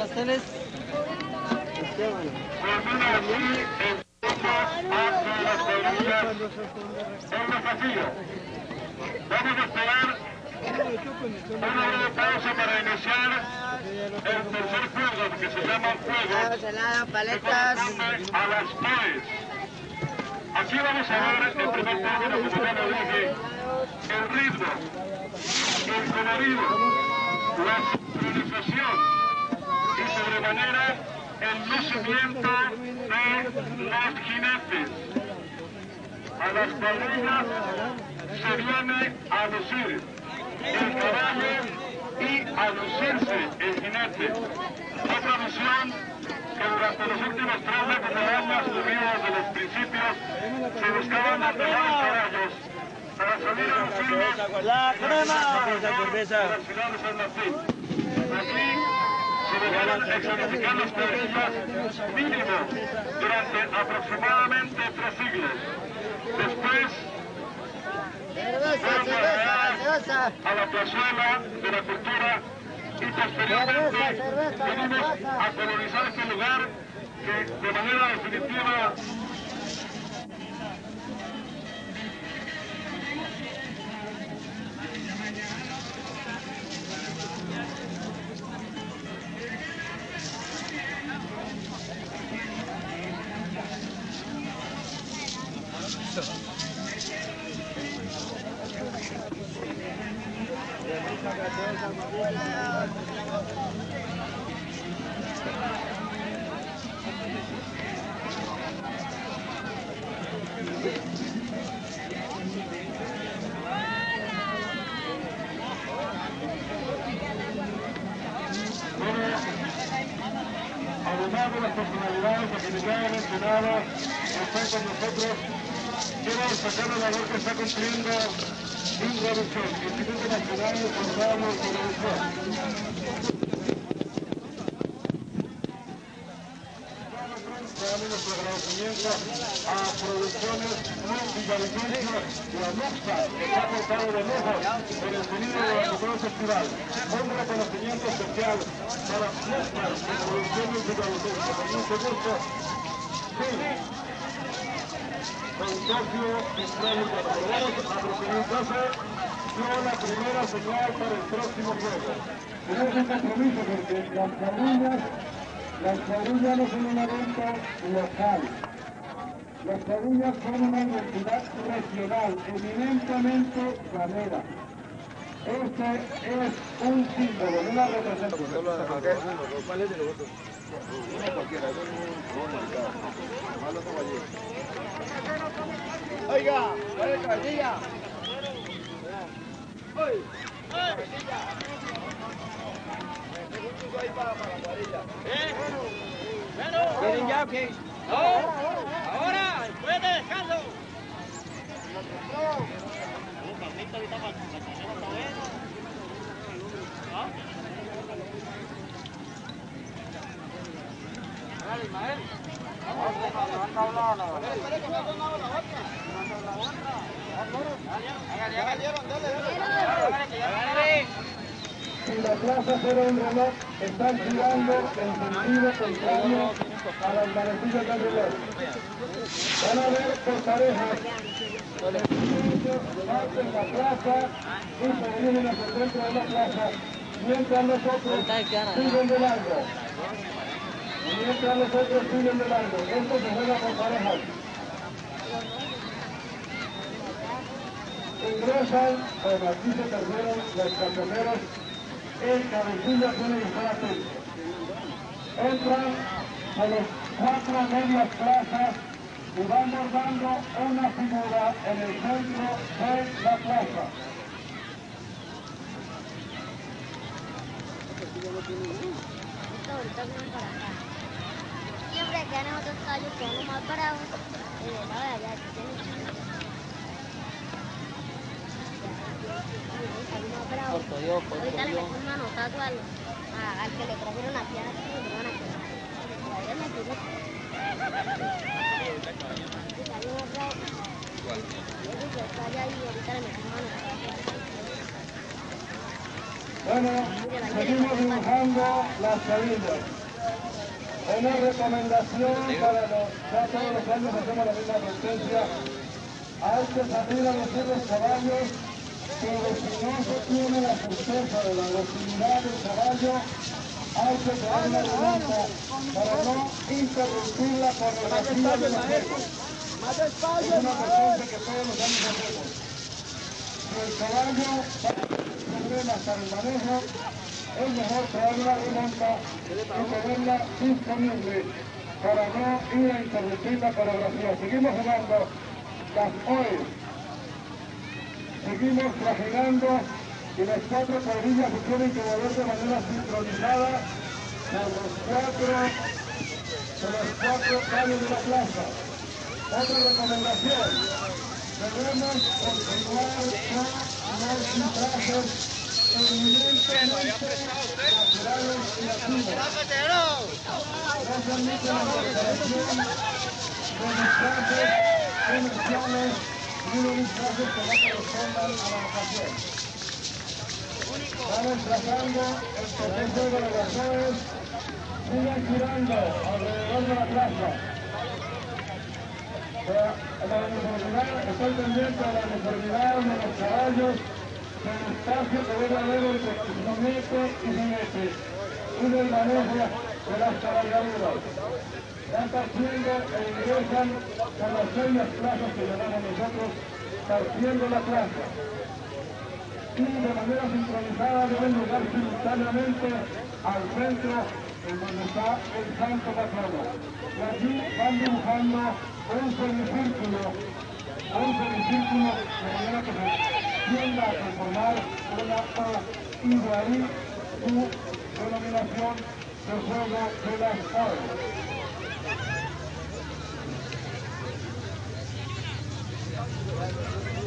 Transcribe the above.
pasteles. Termina así el tiempo hacia las cuadrillas en desafío. Vamos a esperar una breve pausa para iniciar el tercer juego, que se llama juego paletas. a las 3. Aquí vamos a ver en primer término, como ya lo dije, el ritmo, el colorido, la sincronización y sobremanera el lucimiento de los jinetes. A las cuadrillas se viene a lucir el caballo y a lucirse el jinete. Otra visión que durante los últimos 3 meses del año, debido desde los principios, se buscaban los mejores caballos para salir a lucirlos La crema. de la ciudad de San Martín. Aquí se dejarán examinar las cuadrillas mínimo durante aproximadamente 3 siglos. Después a la plazuela de la cultura y posteriormente venimos a colonizar este lugar que de manera definitiva además de las personalidades que ya he mencionado, están con nosotros. Quiero destacar la labor que está cumpliendo Inravisión, Instituto Nacional de Radio y Televisión. Nuestro agradecimiento a Producciones Multivillavicencio y a Luxa, que se ha portado de lujo en el sonido durante todo el festival. Un reconocimiento especial para Luxa y Producciones Multivillavicencio. Con mucho gusto, sí. Consorcio Central y Caballeros, a proximizarse, dio la primera señal para el próximo juego. Tenemos un compromiso porque las cuadrillas no son un evento local. Las cuadrillas son una identidad regional, eminentemente ganera. Este es un símbolo, una representación. ¿Cuál es de los otros? Uno cualquiera, es un marcado. Malo como allí. Oiga, ¿cuál es caballilla? ¡Uy! ¿Quieren ya o qué? ¡No! ¡Ahora! ¡Después de descanso! Dale, Ismael. En la plaza Cero un reloj están girando en sentido contrario a las manecillas del reloj. Van a ver por parejas. En la plaza y se vienen hacia el centro de la plaza, mientras los otros siguen de largo. Mientras los otros siguen de largo. Esto se juega por parejas. Ingresan, bueno, aquí se perdieron los camioneros, en cabecilla tienen que estar atentos. Entran por las 4 medias plazas y van bordando una figura en el centro de la plaza. Siempre quedan otros caballos que van más parados, la verdad, ahorita le meto un manotazo al que le trajeron aquí a la tienda y le van a quedar. Todavía me tiró. Ahorita le meto un manotazo. Bueno, seguimos dibujando las cabillas. Una recomendación para ya todos los años hacemos la misma advertencia. Hay que salir a lucir los caballos, pero si no se tiene la certeza de la docilidad del caballo, hay que crear una remonta para no interrumpir la coreografía de los juegos. Es una advertencia que todos los años hacemos. Si el caballo va a tener problemas para el manejo, es mejor crear una remonta y tenerla disponible para no ir a interrumpir la coreografía. Seguimos jugando las OEs, seguimos trajinando y las 4 cuadrillas se tienen que mover de manera sincronizada por los 4 calles de la plaza. Otra recomendación, debemos continuar con los disfraces evidentemente naturales y nativos. No se admite la incorporación de disfraces comerciales y de disfraces que no correspondan a la ocasión. Vamos trazando el proceso de los OEs, sigan girando alrededor de la plaza. La uniformidad, estoy pendiente de la uniformidad de los caballos, del espacio que debe haber entre jinete y jinete, y del manejo de las cabalgaduras. Van partiendo e ingresan por las 6 plazas que llamamos nosotros, partiendo la plaza. Y de manera sincronizada deben llegar simultáneamente al centro en donde está el santo patrono. Y allí van dibujando un semicírculo de manera que se tienda a conformar una O, y de ahí su denominación de juego de las OEs.